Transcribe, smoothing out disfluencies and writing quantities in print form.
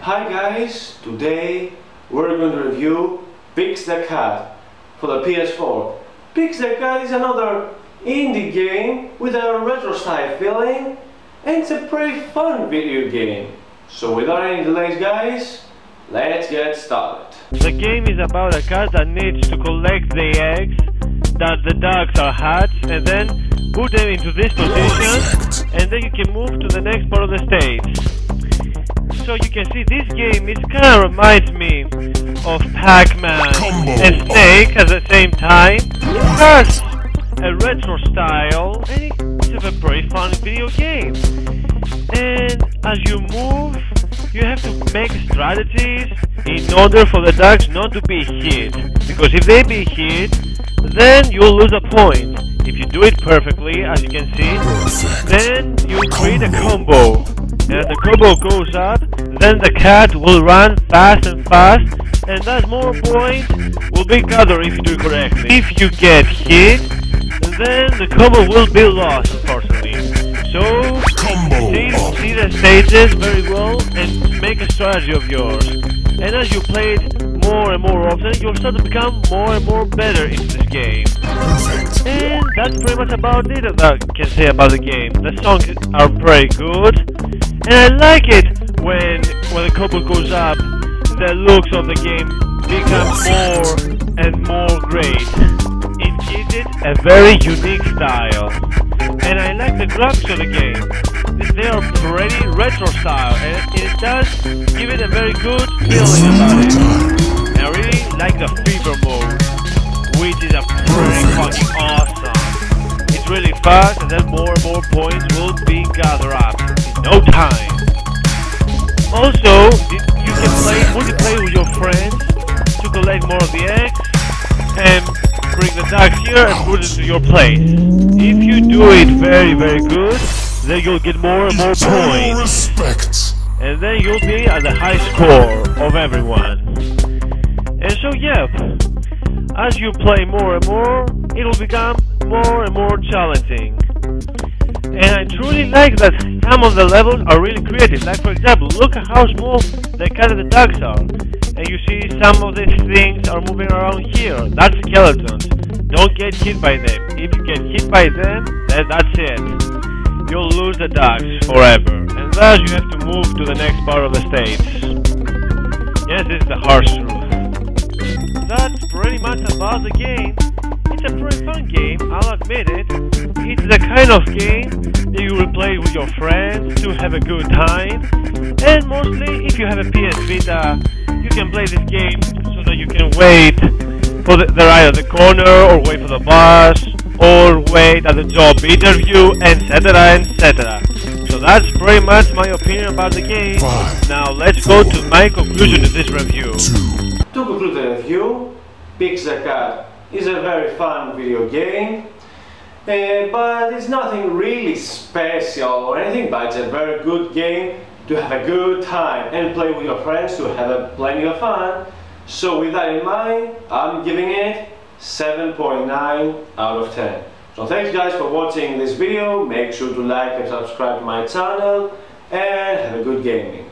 Hi guys, today we're going to review Pix the Cat for the PS4. Pix the Cat is another indie game with a retro style feeling, and it's a pretty fun video game. So without any delays guys, let's get started. The game is about a cat that needs to collect the eggs that the ducks are hatched and then put them into this position, and then you can move to the next part of the stage. So you can see this game, it kind of reminds me of Pac-Man and Snake at the same time. It has a retro style and it's a very fun video game. And as you move, you have to make strategies in order for the ducks not to be hit. Because if they be hit, then you'll lose a point. If you do it perfectly, as you can see, then you create a combo. And the combo goes up, then the cat will run fast and fast, and thus more points will be gathered if you do it correctly. If you get hit, then the combo will be lost, unfortunately. So, see the stages very well and make a strategy of yours. And as you play it more and more often, you'll start to become more and more better in this game. And that's pretty much about it that I can say about the game. The songs are pretty good, and I like it when the combo goes up, the looks of the game become more and more great. It gives it a very unique style, and I like the graphics of the game. They are pretty retro style, and it does give it a very good feeling about it. And I really like the fever mode, which is a pretty fucking awesome. It's really fast, and then more and more points will be gathered up in no time. Also, you can play multiplayer with your friends to collect more of the eggs and bring the ducks here and put it to your place. If you do it very good, then you'll get more and more points. And then you'll be at the high score of everyone. And so yeah, as you play more and more, it will become more and more challenging. And I truly like that some of the levels are really creative. Like for example, look at how small the cat and the ducks are. And you see some of these things are moving around here. That's skeletons. Don't get hit by them. If you get hit by them, then that's it. You'll lose the ducks forever. And thus you have to move to the next part of the stage. Yes, this is the harsh truth. That's pretty much about the game. It's a pretty fun game, I'll admit it. It's the kind of game that you will play with your friends to have a good time. And mostly, if you have a PS Vita, you can play this game so that you can wait for the ride at the corner, or wait for the bus, or wait at the job interview, etc, etc. So that's pretty much my opinion about the game. Now let's go to my conclusion to this review. To conclude the review, Pix the Cat is a very fun video game, but it's nothing really special or anything, but it's a very good game to have a good time and play with your friends to have plenty of fun. So with that in mind, I'm giving it 7.9 out of 10. So thanks guys for watching this video. Make sure to like and subscribe to my channel, and have a good gaming.